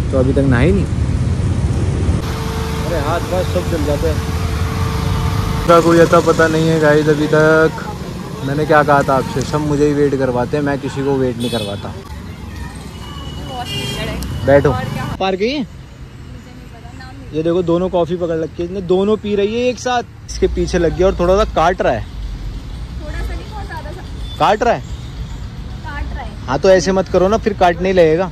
तो अभी तक नहाई नहीं। अरे हाथ पास सब जल जाते हैं। का कोई अता पता नहीं है गाइस अभी तक। मैंने क्या कहा था आपसे, सब मुझे ही वेट करवाते हैं, मैं किसी को वेट नहीं करवाता। बैठो। पार गई ये देखो, दोनों कॉफ़ी पकड़ रखी है इसने, दोनों पी रही है एक साथ। इसके पीछे लग गया और थोड़ा सा काट रहा है। थोड़ा सा नहीं, बहुत ज़्यादा सा काट रहा है। काट रहा है। हाँ तो ऐसे मत करो ना, फिर काटने ही लगेगा।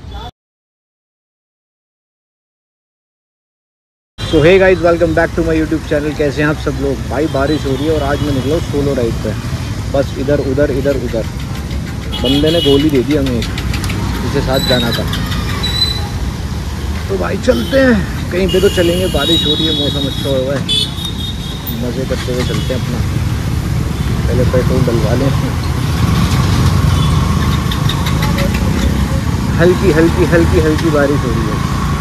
तो hey guys, welcome back to my YouTube channel. कैसे हैं आप सब लोग? भाई बारिश हो रही है और आज मैं निकला हूँ सोलो राइड पे। बस इधर उधर इधर उधर। बंदे ने गोली दे दी हमें, जिसके साथ जाना था। तो भाई चलते हैं कहीं पे तो चलेंगे। बारिश हो रही है, मौसम अच्छा हुआ है, मज़े करते हुए चलते हैं अपना। पहले पेट्रोल डलवा लें। हल्की हल्की हल्की हल्की बारिश हो रही है,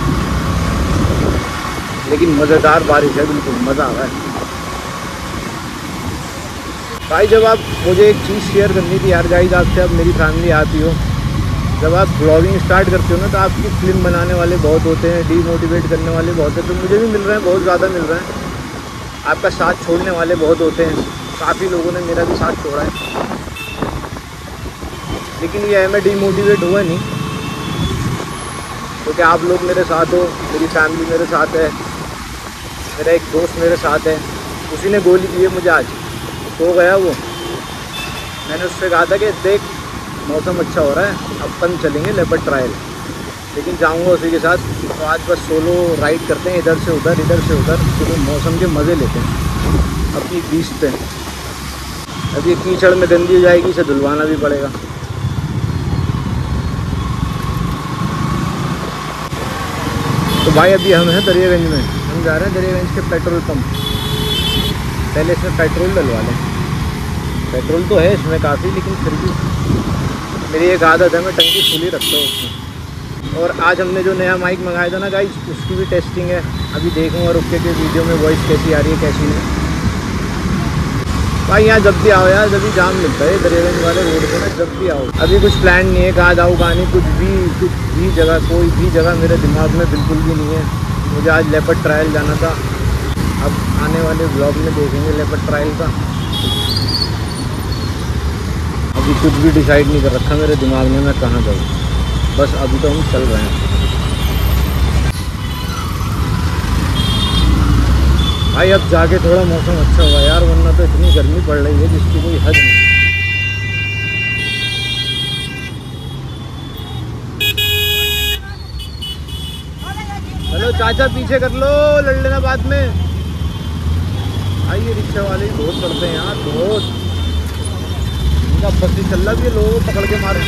लेकिन मज़ेदार बारिश है, बिल्कुल मज़ा आ रहा है। भाई जब आप, मुझे एक चीज़ शेयर करनी थी यार गाइस आपसे। अब मेरी फैमिली आती हो, जब आप ब्लॉगिंग स्टार्ट करते हो ना, तो आपकी फिल्म बनाने वाले बहुत होते हैं, डीमोटिवेट करने वाले बहुत हैं। तो मुझे भी मिल रहे हैं, बहुत ज़्यादा मिल रहे हैं। आपका साथ छोड़ने वाले बहुत होते हैं, काफ़ी लोगों ने मेरा भी साथ छोड़ा है। लेकिन ये है, मैं डीमोटिवेट हुआ नहीं, क्योंकि आप लोग मेरे साथ हो, मेरी फैमिली मेरे साथ है, मेरा एक दोस्त मेरे साथ है। उसी ने गोली दी है मुझे आज, सो गया वो। मैंने उससे कहा था कि देख मौसम अच्छा हो रहा है, अपन चलेंगे लेपर्ड ट्रायल, लेकिन जाऊंगा उसी के साथ। तो आज बस सोलो राइड करते हैं, इधर से उधर इधर से उधर, तो मौसम के मज़े लेते हैं अपनी बीच पे। अब ये कीचड़ में गंदी हो जाएगी, इसे धुलवाना भी पड़ेगा। तो भाई अभी हम हैं दरियागंज में, हम जा रहे हैं दरियागंज के पेट्रोल पंप। पहले इसमें पेट्रोल डलवा लें। पेट्रोल तो है इसमें काफ़ी, लेकिन फिर भी मेरी एक आदत है, मैं टंकी फुल ही रखता हूँ उसमें। और आज हमने जो नया माइक मंगाया था ना गाइस, उसकी भी टेस्टिंग है। अभी देखूँगा रुक के वीडियो में वॉइस कैसी आ रही है कैसी नहीं। भाई यहाँ जब भी आओ यार, जब भी जाम मिलता है दरियागंज वाले रोड पे ना, जब भी आओ। अभी कुछ प्लान नहीं है, कहाँ जाऊँ कहाँ नहीं, कुछ भी जगह, कोई भी जगह मेरे दिमाग में बिल्कुल भी नहीं है। मुझे आज लेपर्ड ट्रायल जाना था, अब आने वाले ब्लॉग में देखेंगे लेपर्ड ट्रायल का। अभी कुछ भी डिसाइड नहीं कर रखा मेरे दिमाग में मैं कहाँ जाऊँ, बस अभी तो हम चल रहे हैं। भाई अब जाके थोड़ा मौसम अच्छा हुआ यार, वरना तो इतनी गर्मी पड़ रही है जिसकी कोई हद नहीं। हेलो चाचा, पीछे कर लो, लड़ लेना बाद में। भाई ये रिक्शा वाले ही बहुत करते हैं यार, बहुत। इनका बस ही चल रहा भी है, लोगों को पकड़ के मारे।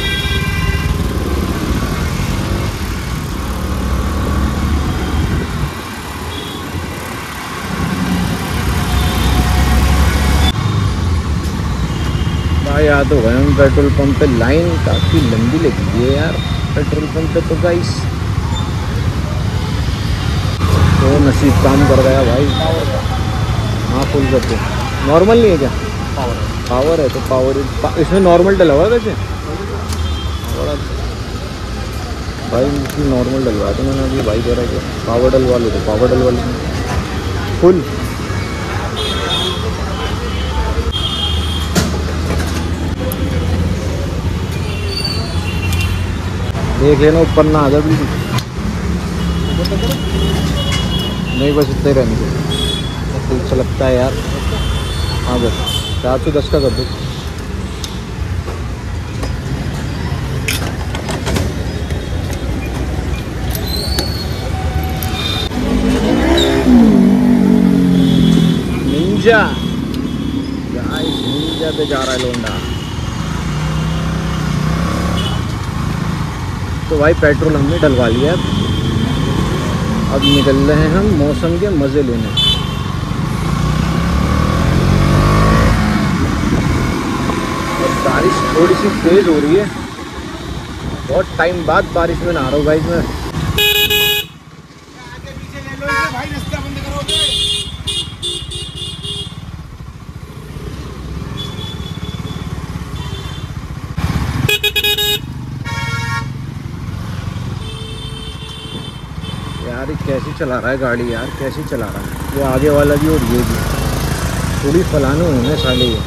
भाई याद हो गए हम पेट्रोल पंप पे। लाइन काफ़ी लंबी लगी है यार पेट्रोल पंप पे तो गाइस। तो नसीब काम कर गया भाई। हाँ फुल कर दो। नॉर्मल नहीं है क्या? पावर है तो पावर इसमें नॉर्मल डला हुआ वैसे। भाई इसमें नॉर्मल डलवा तो मैंने अभी, भाई कह रहा है कि पावर डलवा लो, तो पावर डलवा लो फुल। देख लेना ऊपर ना आ जाए बिल्कुल। नहीं बस इतना ही रहने दो, अच्छा लगता है यार। हाँ बस 410 का कर दो। निंजा गाइस, निंजा पे जा रहा है लोंडा। तो भाई पेट्रोल हमने डलवा लिया, अब निकल रहे हैं हम मौसम के मज़े लेने। और बारिश थोड़ी सी तेज़ हो रही है, बहुत टाइम बाद बारिश में नहा रहा हूँ गाइस मैं। यार ये कैसी चला रहा है गाड़ी यार, कैसी चला रहा है। वो आगे वाला भी और ये भी थोड़ी फलाने होने साले ये।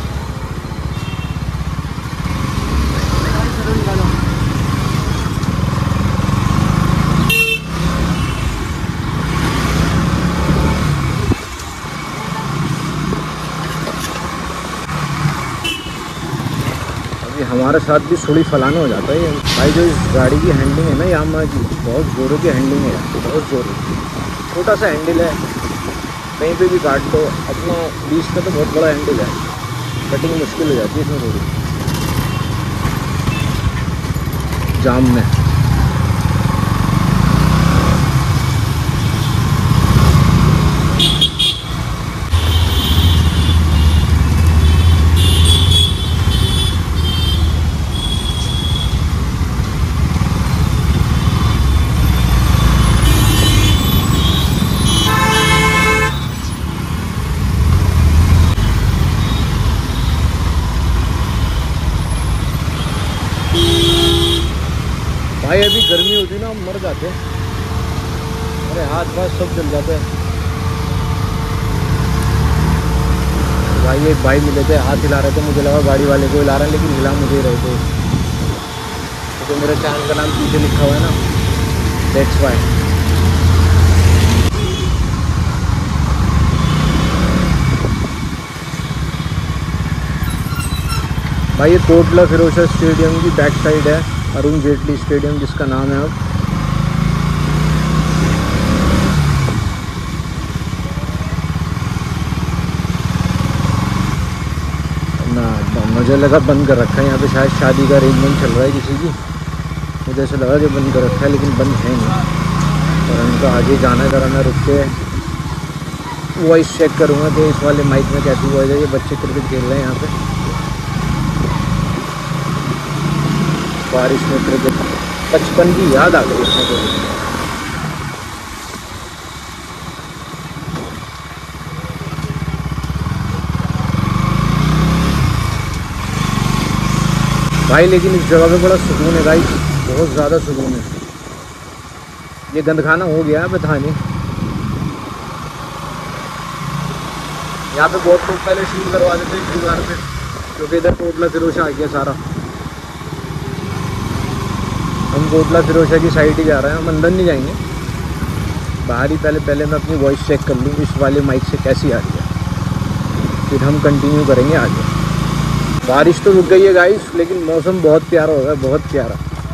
हमारे साथ भी थोड़ी फलाना हो जाता है ये भाई। जो इस गाड़ी की हैंडलिंग है ना यामाहा की, बहुत ज़ोरों की हैंडलिंग है, बहुत ज़ोरों। छोटा सा हैंडल है, कहीं पे भी काट दो। अपना 20 का तो बहुत बड़ा हैंडल है, कटिंग मुश्किल हो जाती है इसमें थोड़ी जाम में। भाई अभी गर्मी होती ना, हम मर जाते, अरे हाथ पास सब जल जाते हैं। भाई एक भाई मिले थे, हाथ हिला रहे थे, मुझे लगा गाड़ी वाले को हिला रहे हैं, लेकिन हिला मुझे ही रहे थे। तो मेरे चैनल का नाम पीछे लिखा हुआ है ना, दैट्स व्हाई। भाई ये कोटला फिरोजशाह स्टेडियम की बैक साइड है, अरुण जेटली स्टेडियम जिसका नाम है अब। ना मुझे लगा बंद कर रखा है यहाँ पे, शायद शादी का अरेंजमेंट चल रहा है किसी की, मुझे ऐसा लगा कि बंद कर रखा है, लेकिन बंद है नहीं। और उनका आगे जाना है, जरा मैं रुक के वॉइस चेक करूँगा कि इस वाले माइक में कैसी वॉइस है। ये बच्चे क्रिकेट खेल रहे हैं यहाँ पे बारिश में, क्रिकेट बचपन की याद आ गई इसमें तो। भाई लेकिन इस जगह पे बड़ा सुकून है भाई, बहुत ज़्यादा सुकून है। ये गंदखाना हो गया है बताने, यहाँ पे बहुत लोग पहले शूट करवा देते एक दीवार पे, क्योंकि इधर कोटला फिरोजशाह आ गया सारा। हम कोटला फिरोजशाह की साइड ही जा रहे हैं, हम अंदर नहीं जाएंगे, बाहर ही। पहले मैं अपनी वॉइस चेक कर लूँ इस वाले माइक से कैसी आ रही है, फिर हम कंटिन्यू करेंगे आगे। बारिश तो रुक गई है गाइस, लेकिन मौसम बहुत प्यारा हो गया, बहुत प्यारा।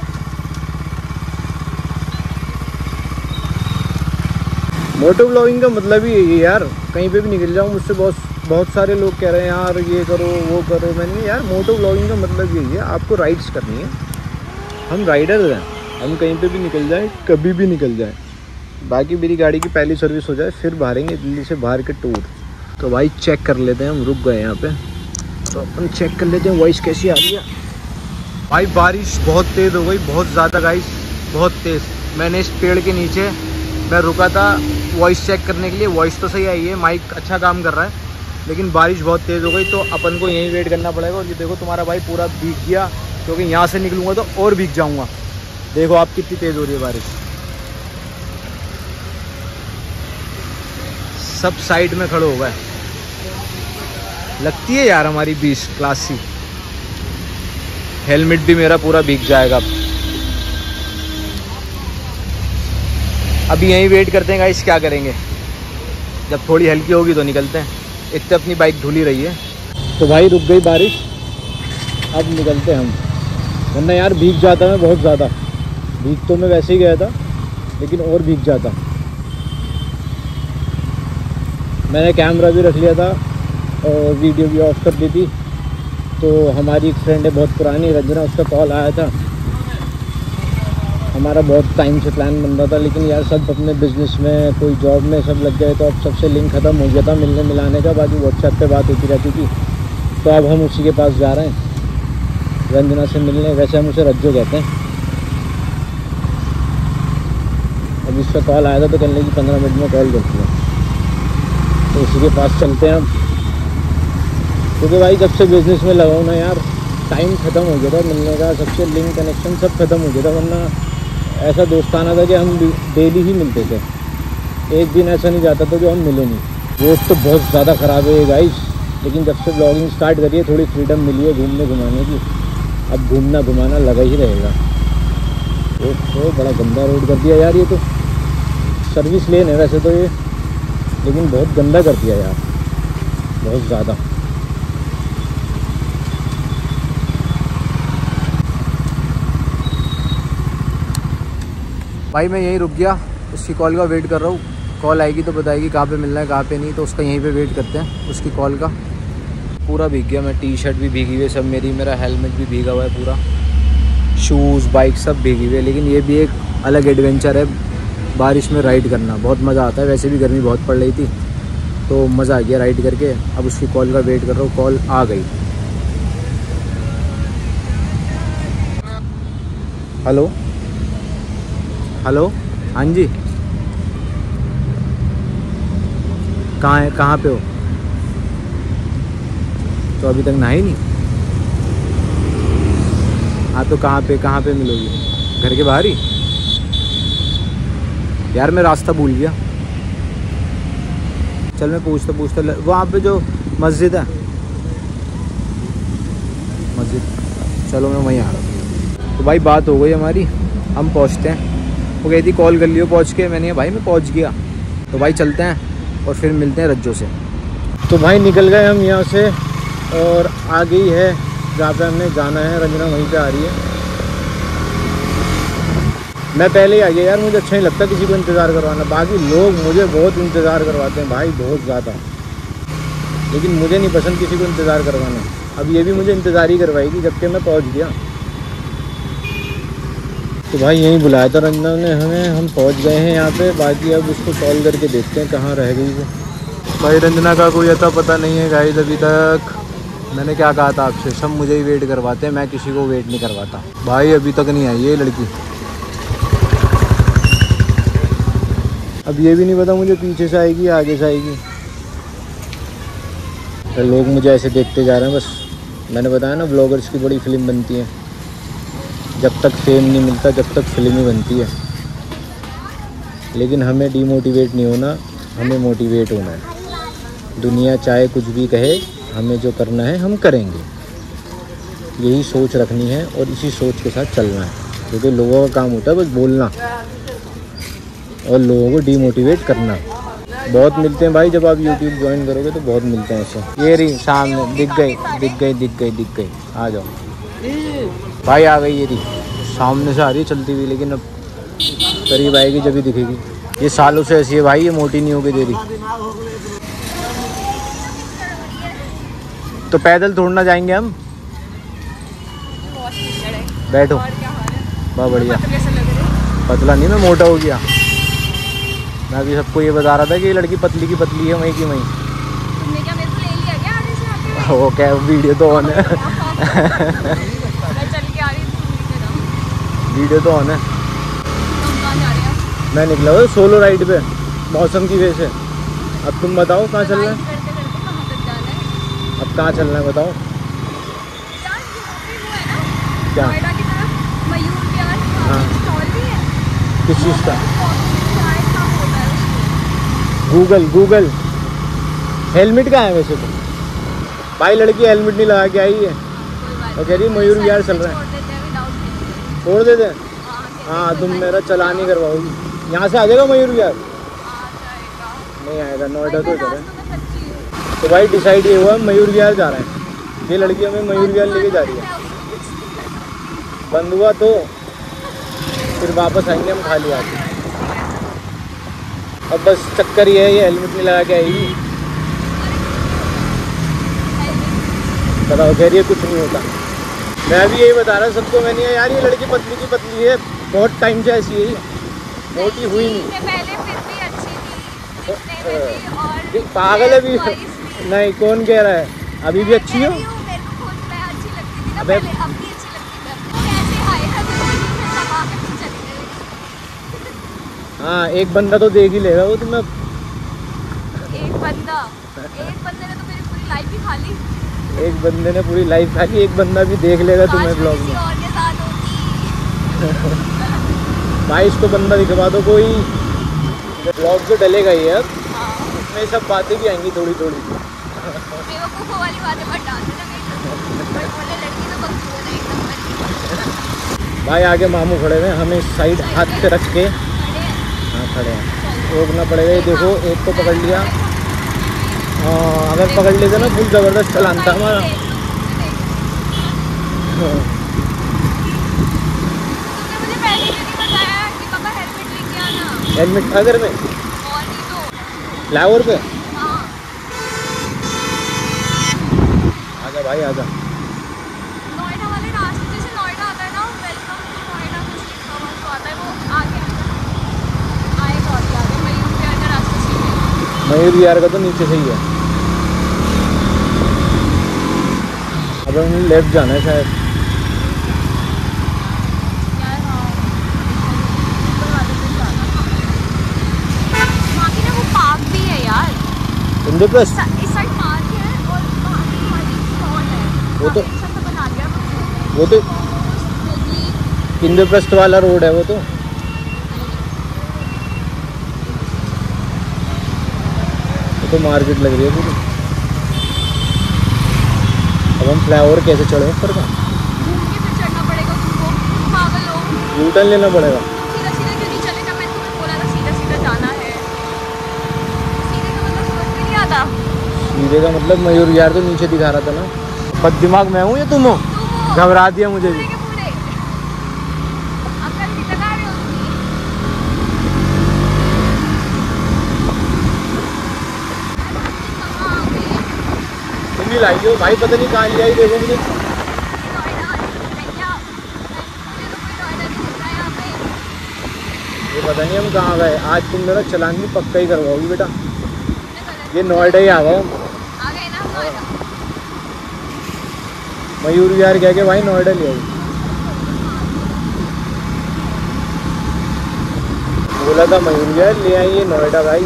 मोटो ब्लॉगिंग का मतलब ही यही है यार, कहीं पे भी निकल जाऊँ। मुझसे बहुत सारे लोग कह रहे हैं यार ये करो वो करो। मैंने यार मोटो ब्लॉगिंग का मतलब यही है, आपको राइड्स करनी है। हम राइडर हैं, हम कहीं पे भी निकल जाएं, कभी भी निकल जाएं। बाकी मेरी गाड़ी की पहली सर्विस हो जाए, फिर बाहरेंगे दिल्ली से बाहर के टूर। तो भाई चेक कर लेते हैं, हम रुक गए यहाँ पे तो अपन चेक कर लेते हैं वॉइस कैसी आ रही है। भाई बारिश बहुत तेज़ हो गई, बहुत ज़्यादा गाइस, बहुत तेज़। मैंने इस पेड़ के नीचे मैं रुका था वॉइस चेक करने के लिए, वॉइस तो सही आई है, माइक अच्छा काम कर रहा है, लेकिन बारिश बहुत तेज़ हो गई तो अपन को यहीं वेट करना पड़ेगा। और ये देखो तुम्हारा भाई पूरा भीग गया, क्योंकि यहाँ से निकलूँगा तो और भीग जाऊँगा। देखो आप कितनी तेज़ हो रही है बारिश, सब साइड में खड़े हो गए। लगती है यार हमारी 20 क्लास सी। हेलमेट भी मेरा पूरा भीग जाएगा। अभी यहीं वेट करते हैं गाइस, क्या करेंगे, जब थोड़ी हल्की होगी तो निकलते हैं। इतने अपनी बाइक धुली रही है। तो भाई रुक गई बारिश, अब निकलते हैं हम, वरना यार भीग जाता मैं बहुत ज़्यादा। भीग तो मैं वैसे ही गया था, लेकिन और भीग जाता। मैंने कैमरा भी रख लिया था और वीडियो भी ऑफ कर दी थी। तो हमारी एक फ्रेंड है बहुत पुरानी, रंजना, उसका कॉल आया था। हमारा बहुत टाइम से प्लान बन रहा था, लेकिन यार सब अपने बिज़नेस में, कोई जॉब में सब लग गए, तो अब सबसे लिंक ख़त्म हो गया था मिलने मिलाने का। बाकी व्हाट्सएप पे बात होती रहती थी। तो अब हम उसी के पास जा रहे हैं रंजना से मिलने। वैसे हम उसे रज्जो कहते हैं। अब इसका कॉल आया था तो कहने की 15 मिनट में कॉल करती है, तो उसी के पास चलते हैं हम। क्योंकि भाई जब से बिज़नेस में लगा हूँ ना यार, टाइम ख़त्म हो गया था मिलने का, सबसे लिंक कनेक्शन सब ख़त्म हो गया था। वरना ऐसा दोस्ताना था कि हम डेली ही मिलते थे। एक दिन ऐसा नहीं जाता तो जो हम मिले नहीं। रोड तो बहुत ज़्यादा ख़राब है गाइस, लेकिन जब से ब्लॉगिंग स्टार्ट करी है थोड़ी फ्रीडम मिली है घूमने घुमाने की। अब घूमना घुमाना लगा ही रहेगा। तो बड़ा गंदा रोड कर दिया यार, ये तो सर्विस लेन है वैसे तो ये, लेकिन बहुत गंदा कर दिया यार, बहुत ज़्यादा। भाई मैं यहीं रुक गया, उसकी कॉल का वेट कर रहा हूँ। कॉल आएगी तो बताएगी कहाँ पे मिलना है कहाँ पे नहीं, तो उसका यहीं पे वेट करते हैं उसकी कॉल का। पूरा भीग गया मैं, टी शर्ट भी भीगी हुई है सब मेरी, मेरा हेलमेट भी भीगा हुआ है पूरा, शूज़ बाइक सब भीगी हुई है। लेकिन ये भी एक अलग एडवेंचर है, बारिश में राइड करना बहुत मज़ा आता है। वैसे भी गर्मी बहुत पड़ रही थी तो मज़ा आ गया राइड करके। अब उसकी कॉल का वेट कर रहा हूँ, कॉल आ गई। हेलो हेलो, हाँ जी, कहाँ है, कहाँ पे हो? तो अभी तक नहाई नहीं? हाँ तो कहाँ पे मिलोगी? घर के बाहर ही? यार मैं रास्ता भूल गया। चल मैं पूछता वहाँ पे जो मस्जिद है, मस्जिद, चलो मैं वहीं आ रहा हूँ। तो भाई बात हो गई हमारी, हम पहुँचते हैं। वो कहती कॉल कर लियो पहुँच के, मैंने कहा भाई मैं पहुँच गया। तो भाई चलते हैं और फिर मिलते हैं रज्जो से। तो भाई निकल गए हम यहाँ से और आ गई है जहाँ पे हमने जाना है। रंजना वहीं पे आ रही है। मैं पहले ही आ गया यार, मुझे अच्छा नहीं लगता किसी को इंतज़ार करवाना। बाकी लोग मुझे बहुत इंतज़ार करवाते हैं भाई, बहुत ज़्यादा, लेकिन मुझे नहीं पसंद किसी को इंतज़ार करवाना। अब ये भी मुझे इंतज़ार ही करवाएगी जबकि मैं पहुँच गया। तो भाई यहीं बुलाया था रंजना ने हमें, हम पहुँच गए हैं यहाँ पे। बाकी अब उसको कॉल करके देखते हैं कहाँ रह गई वो। भाई रंजना का कोई अता पता नहीं है गाइस अभी तक। मैंने क्या कहा था आपसे, सब मुझे ही वेट करवाते हैं, मैं किसी को वेट नहीं करवाता। भाई अभी तक नहीं आई ये लड़की। अब ये भी नहीं पता मुझे पीछे से आएगी या आगे से आएगी। तो लोग मुझे ऐसे देखते जा रहे हैं बस। मैंने बताया ना ब्लॉगर्स की बड़ी फिल्म बनती है, जब तक फेम नहीं मिलता जब तक फिल्म ही बनती है। लेकिन हमें डीमोटिवेट नहीं होना, हमें मोटिवेट होना है। दुनिया चाहे कुछ भी कहे, हमें जो करना है हम करेंगे, यही सोच रखनी है और इसी सोच के साथ चलना है। क्योंकि लोगों का काम होता है बस बोलना और लोगों को डीमोटिवेट करना। बहुत मिलते हैं भाई, जब आप YouTube ज्वाइन करोगे तो बहुत मिलते हैं ऐसे। ये रही सामने, दिख गई। आ जाओ भाई, आ गई ये रही सामने से आ रही है चलती हुई, लेकिन अब करीब आएगी जब ही दिखेगी। ये सालों से ऐसी है भाई, ये मोटी नहीं होगी दे रही। तो पैदल थोड़ना जाएंगे हम, बैठो। बहुत बढ़िया, पतला नहीं मैं मोटा हो गया। मैं अभी सबको ये बता रहा था कि ये लड़की पतली की पतली है, वहीं की वहीं। तुमने क्या मेरे को ले लिया क्या आगे से यहाँ पे? वो क्या वीडियो तो ऑन है। मैं चल के आ रही थी, वीडियो तो ऑन है। तुम कहाँ जा रहे हो? मैं निकला हुआ सोलो राइड पे मौसम की वजह से। अब तुम बताओ कहाँ चल रहा है? करते करते कहाँ तक जाना है? अब कहाँ चलना है बताओ। यार यहाँ पे वो है ना, क्या? नोएडा की तरफ मयूर विहार, वहाँ हाँ। पे स्टॉल भी है। किस चीज़ का? शायद कहाँ होता है उसको। गूगल हेलमेट कहाँ है वैसे तो? भाई लड़की हेलमेट नहीं लगा के आई है और कह रही है मयूर विहार चल रहा है। छोड़ देते हैं। हाँ तुम मेरा चालान ही करवाओगी। यहाँ से आ जाएगा मयूर विहार? नहीं आएगा, नोएडा तो चल रहा है। तो भाई डिसाइड ये हुआ मयूर विहार जा रहे हैं। ये लड़की हमें मयूर विहार लेके जा रही है। बंद हुआ तो फिर वापस आएंगे हम खाली आके। अब बस चक्कर ये है, ये हेलमेट नहीं लगा के आएगी। बताओ, कह रही है कुछ नहीं होता। मैं भी यही बता रहा सबको, मैंने यार ये लड़की पतली की पतली है, बहुत टाइम से ऐसी है, मोटी हुई नहीं। पहले फिर भी अच्छी थी, दिखने में भी, और पागल है भी नहीं, कौन कह रहा है? अभी भी अच्छी हो? मेरे को खुद मैं अच्छी लगती थी ना अबे पहले, अब भी अच्छी लगती है। वो ऐसे आएगा जल्दी से दबा के फिर चली गई। हाँ एक बंदा तो देख ही लेगा वो तुम्हें। एक बंदे ने तो मेरी पूरी लाइफ ही खा ली। एक बंदे ने पूरी लाइफ खा ली, एक बंदा भी देख लेगा तुम्हें ब्लॉग में। और के साथ होती। भाई इसको बंदा दिखवा दो कोई, ब्लॉग तो डलेगा ही अब, हाँ उसमें सब बातें भी आएंगी थोड़ी थोड़ी। बेवकूफ़ों वाली बातें मत डाल देना मेरे को। बोले लड़की तो बकचोद है एकदम। भाई आगे मामू खड़े हुए, हमें इस साइड हाथ पे रख के, खड़े हैं। हाँ खड़े हैं, रोकना पड़ेगा। ये देखो एक को पकड़ लिया, हाँ अगर पकड़ लेते ना फुल ज़बरदस्त चलान था हमारा। तुमने मुझे पहले क्यों नहीं बताया कि पापा हेलमेट लेके आना? हेलमेट अगर में और नहीं तो फ्लाईओवर पे हाँ आजा भाई आजा। नोएडा वाले रास्ते, जैसे नोएडा आता है ना, वेलकम टू नोएडा कुछ लिखा हुआ तो आता है, वो आगे आएगा और आगे मयूर विहार का रास्ता सीधे। मयूर विहार का तो नीचे से ही है, अब हमें लेफ्ट जाना है शायद। यार हाँ, ऊपर वाले पे जाना। वहाँ की ना वो पार्क भी है यार, इंद्रप्रस्थ इस साइड पार्क है और वहाँ की हमारी स्टॉल है। वो तो- काफी अच्छा सा बना दिया वो तो मैगी। इंद्रप्रस्थ वाला रोड है वो तो। वो तो मार्केट लग रही है पूरी। अब हम फ्लाईओवर कैसे चढ़े ऊपर का? घूम के फिर चढ़ना पड़ेगा तुमको, पागल हो। यू टर्न लेना पड़ेगा। सीधा सीधा क्यों नहीं चले? जब मैंने तुम्हें बोला था सीधा सीधा जाना है। सीधे का मतलब समझ में नहीं आता। सीधे का मतलब मयूर विहार तो नीचे दिखा रहा था ना। बद दिमाग मैं हूँ या तुम हो? तुम हो घबरा दिया मुझे पूरे भी। के पूरे। अक्ल भी लगा रहे हो तुम। कहाँ आ गए? तुम भी लाई हो भाई, पता नहीं कहाँ ले आई, देखो मुझे। नोएडा है क्या? मुझे तो कोई नोएडा नहीं दिख रहा है यहाँ पे। ये पता नहीं हम कहाँ गए। आज तुम मेरा चालान भी पक्का ही करवाओगी बेटा। तुमने गलत ये नोएडा ही आ गए हम। आ गए ना नोएडा। मयूर विहार कह के भाई नोएडा ले आई। बोला था मयूर विहार ले आई, ये नोएडा भाई।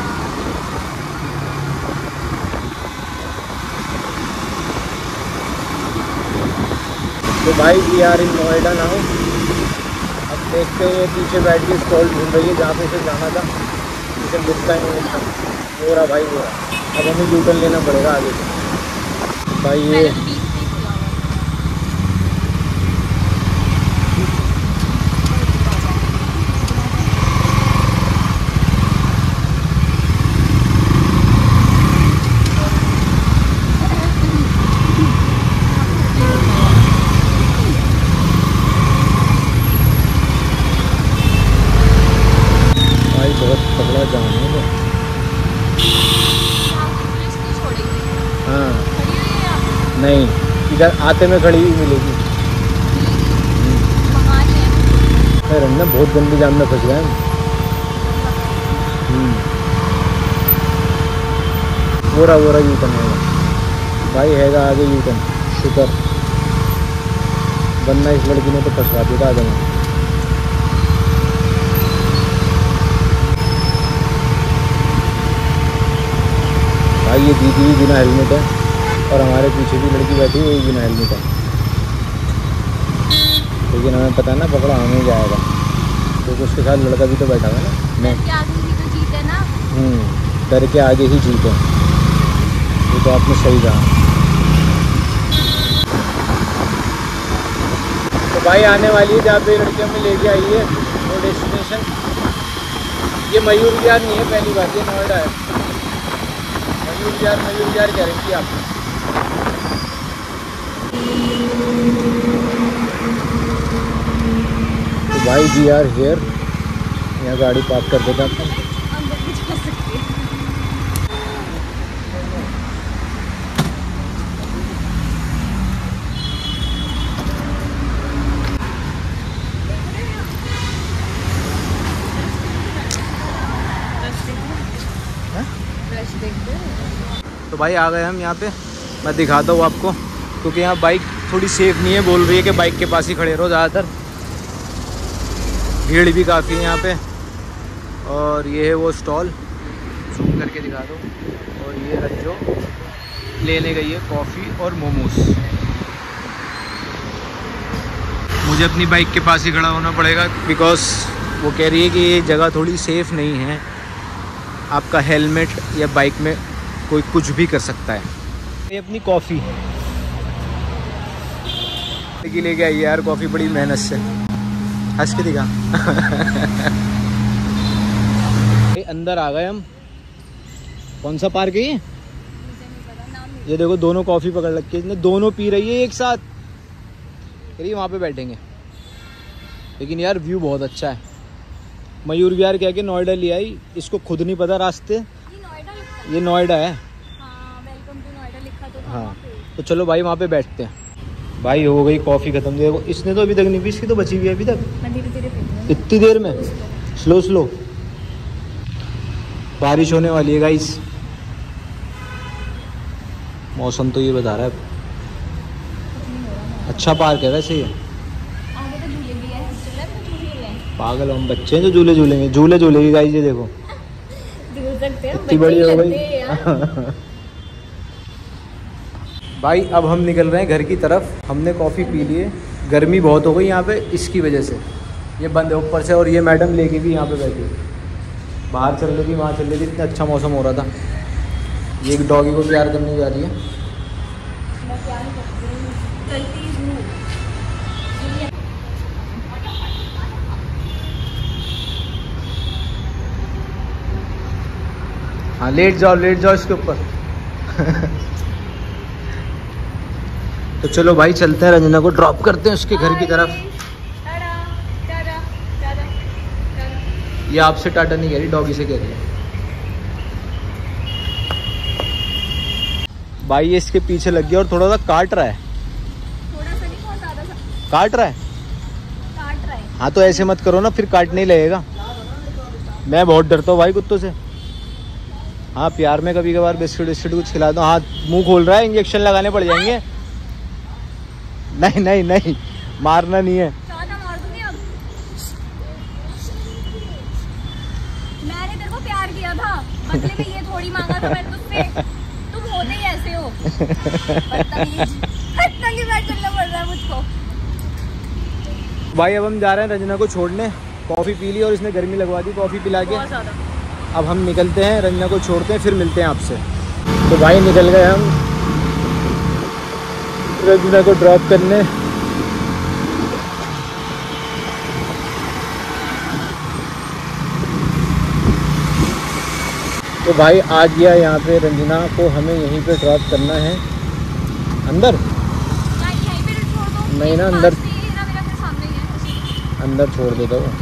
तो भाई we are in Noida now. अब देखते हैं, ये पीछे बैठ के स्टॉल ढूंढ रही है जहाँ पे से जाना था, इसे मिलता ही नहीं मिलता। हो रहा भाई हो रहा। अब हमें यू टर्न लेना पड़ेगा आगे से। भाई ये मैंने तो 20 नहीं खुला हुआ। भाई बहुत तगड़ा जाम है वो। यहाँ की पुलिस नहीं छोड़ेगी। हाँ खड़ी हुई है यहाँ पे। नहीं, इधर आते में खड़ी हुई मिलेगी। कहाँ है? अरे ना बहुत गंदे जाम में फंस गए हम। वो रहा यू टर्न होगा भाई, हैगा आगे यू टर्न। शुक्र, वरना इस लड़की ने तो फंसवा दिया था आगे में। भाई ये दीदी भी बिना हेलमेट है और हमारे पीछे भी लड़की बैठी है, वो भी बिना हेलमेट है। लेकिन हमें पता है ना पकड़ा हमें जाएगा, क्योंकि उसके साथ लड़का भी तो बैठा हुआ है ना। मैं डर के आगे ही तो जीते ना। डर के आगे ही जीते। ये तो आपने सही कहा। तो भाई आने वाली है जहाँ पे लड़की हमें लेके आई है वो डेस्टिनेशन। ये मयूर विहार नहीं है, पहली बात ये नोएडा है। मयूर विहार कह रही थी आप। तो भाई वी आर हियर, यहाँ गाड़ी पार्क कर देते हैं अपन। अंदर भी जा सकते हैं। तो भाई आ गए हम यहाँ पे। मैं दिखाता हूँ आपको, क्योंकि यहाँ बाइक थोड़ी सेफ़ नहीं है। बोल रही है कि बाइक के पास ही खड़े रहो ज़्यादातर। भीड़ भी काफ़ी है यहाँ पे। और ये है वो स्टॉल, जूम करके दिखा दो। और ये रज्जो लेने गई है कॉफ़ी और मोमोज। मुझे अपनी बाइक के पास ही खड़ा होना पड़ेगा, बिकॉज़ वो कह रही है कि ये जगह थोड़ी सेफ़ नहीं है आपका हेलमेट या बाइक में कोई कुछ भी कर सकता है। ये अपनी कॉफ़ी लेके आई यार, कॉफ़ी बड़ी मेहनत से, हंस के दिखा। अंदर आ गए हम। कौन सा पार्क है ये देखो, दोनों कॉफ़ी पकड़ रखी है, दोनों पी रही है एक साथ। करिए वहाँ पे बैठेंगे, लेकिन यार व्यू बहुत अच्छा है। मयूर विहार कह के नोएडा ले आई, इसको खुद नहीं पता रास्ते। ये नोएडा है। वेलकम टू नोएडा लिखा तो था। हाँ तो चलो भाई वहाँ पे बैठते हैं। भाई हो गई कॉफ़ी ख़त्म। देखो इसने तो अभी तक नहीं पी, इसकी तो बची हुई है अभी तक। मैं धीरे-धीरे पीती हूँ। इतनी देर में? स्लो। बारिश होने वाली है गाइस, मौसम तो ये बता रहा है। अच्छा पार्क है वैसे ये। आगे तो झूले भी है, चला भी तो झूले हैं। पागल हम बच्चे हैं जो झूले झूलेंगे। झूले झूलेगी गाइस, ये देखो झूल सकते हैं, इतनी बड़ी हो गई। भाई अब हम निकल रहे हैं घर की तरफ। हमने कॉफ़ी पी ली है, गर्मी बहुत हो गई यहाँ पे, इसकी वजह से ये बंद है ऊपर से। और ये मैडम लेके भी यहाँ पे बैठी, बाहर चल रही थी, वहाँ चल रही थी, इतना अच्छा मौसम हो रहा था। ये एक डॉगी को प्यार करने जा रही है। हाँ लेट जाओ इसके ऊपर। तो चलो भाई चलते हैं, रंजना को ड्रॉप करते हैं उसके घर की तरफ। ये आपसे टाटा नहीं कह रही, डॉगी से कह रही है। भाई ये इसके पीछे लग गया और थोड़ा सा काट रहा है। थोड़ा सा नहीं, बहुत ज़्यादा सा काट रहा है। हाँ तो ऐसे मत करो ना, फिर काटने ही लगेगा। मैं बहुत डरता हूँ भाई कुत्तों से। हाँ प्यार में कभी कभार बिस्किट कुछ खिला दो। हाँ मुंह खोल रहा है, इंजेक्शन लगाने पड़ जाएंगे। नहीं मारना नहीं है। मार दूंगी अब। मैंने तेरे को प्यार किया था, बदले में ये थोड़ी मांगा था मैंने तुझसे। तुम होते ही ऐसे हो, बदतमीज बैठ चलना पड़ रहा है मुझको। भाई अब हम जा रहे हैं रंजना को छोड़ने। कॉफ़ी पी ली और इसने गर्मी लगवा दी कॉफ़ी पिला के। अब हम निकलते हैं, रंजना को छोड़ते हैं, फिर मिलते हैं आपसे। तो भाई निकल गए हम रंजना को ड्रॉप करने। तो भाई आ गया यहाँ पे, रंजना को हमें यहीं पे ड्रॉप करना है। अंदर नहीं ना, अंदर छोड़ देता हूँ।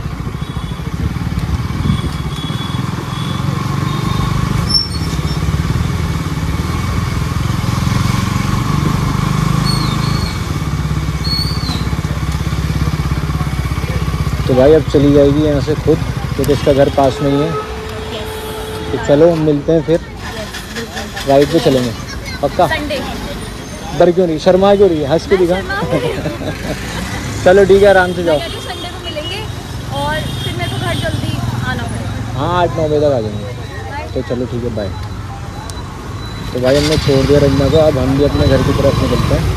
तो भाई अब चली जाएगी यहाँ से खुद, क्योंकि इसका घर पास में ही है। तो चलो मिलते हैं फिर, राइड पे चलेंगे पक्का। डर क्यों नहीं, शर्मा क्यों रही है, हंस के दिखा। चलो ठीक है, आराम से जाओ। संडे को मिलेंगे और फिर मेरे को घर जल्दी आना पड़ेगा। हाँ 8-9 बजे तक आ जाएंगे। तो चलो ठीक है, बाय। तो भाई हमने छोड़ दिया रंजना को, अब हम भी अपने घर की तरफ निकलते हैं,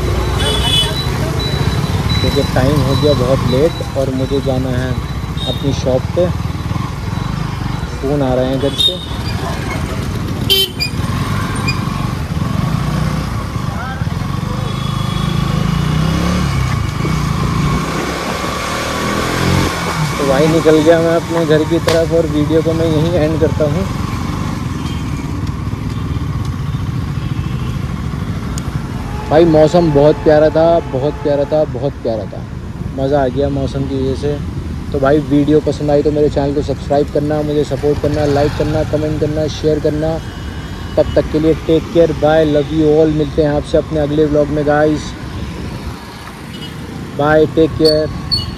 क्योंकि टाइम हो गया बहुत लेट और मुझे जाना है अपनी शॉप पे। फ़ोन आ रहे हैं घर से। तो भाई निकल गया मैं अपने घर की तरफ और वीडियो को मैं यहीं एंड करता हूँ। भाई मौसम बहुत प्यारा था, बहुत प्यारा था, बहुत प्यारा था। मज़ा आ गया मौसम की वजह से। तो भाई वीडियो पसंद आई तो मेरे चैनल को सब्सक्राइब करना, मुझे सपोर्ट करना, लाइक करना, कमेंट करना, शेयर करना। तब तक के लिए take care, bye, love you all. मिलते हैं आपसे अपने अगले व्लॉग में गाइस। Bye, take care.